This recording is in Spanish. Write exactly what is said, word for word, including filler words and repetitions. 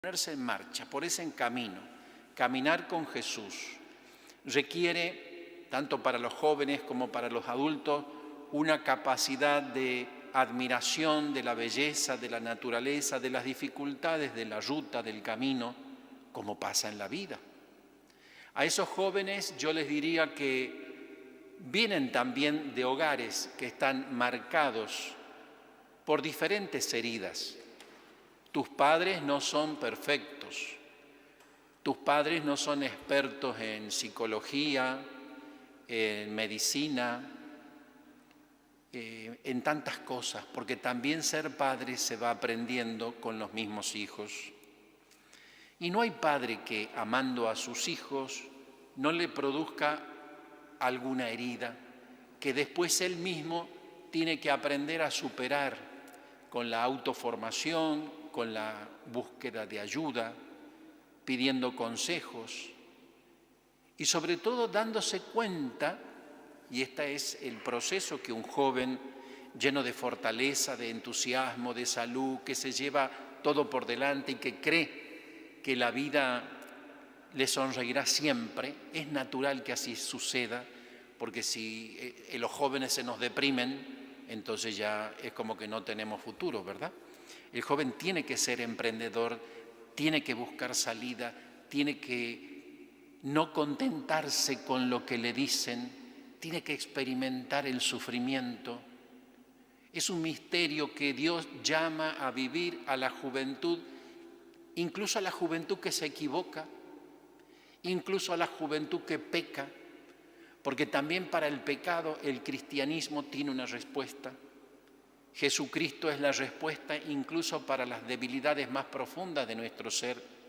Ponerse en marcha, ponerse en camino, caminar con Jesús, requiere, tanto para los jóvenes como para los adultos, una capacidad de admiración de la belleza, de la naturaleza, de las dificultades de la ruta, del camino, como pasa en la vida. A esos jóvenes yo les diría que vienen también de hogares que están marcados por diferentes heridas. Tus padres no son perfectos, tus padres no son expertos en psicología, en medicina, eh, en tantas cosas, porque también ser padre se va aprendiendo con los mismos hijos. Y no hay padre que, amando a sus hijos, no le produzca alguna herida que después él mismo tiene que aprender a superar con la autoformación, con la búsqueda de ayuda, pidiendo consejos y sobre todo dándose cuenta, y este es el proceso que un joven lleno de fortaleza, de entusiasmo, de salud, que se lleva todo por delante y que cree que la vida le sonreirá siempre, es natural que así suceda, porque si eh, los jóvenes se nos deprimen, entonces ya es como que no tenemos futuro, ¿verdad? El joven tiene que ser emprendedor, tiene que buscar salida, tiene que no contentarse con lo que le dicen, tiene que experimentar el sufrimiento. Es un misterio que Dios llama a vivir a la juventud, incluso a la juventud que se equivoca, incluso a la juventud que peca, porque también para el pecado el cristianismo tiene una respuesta. Jesucristo es la respuesta incluso para las debilidades más profundas de nuestro ser.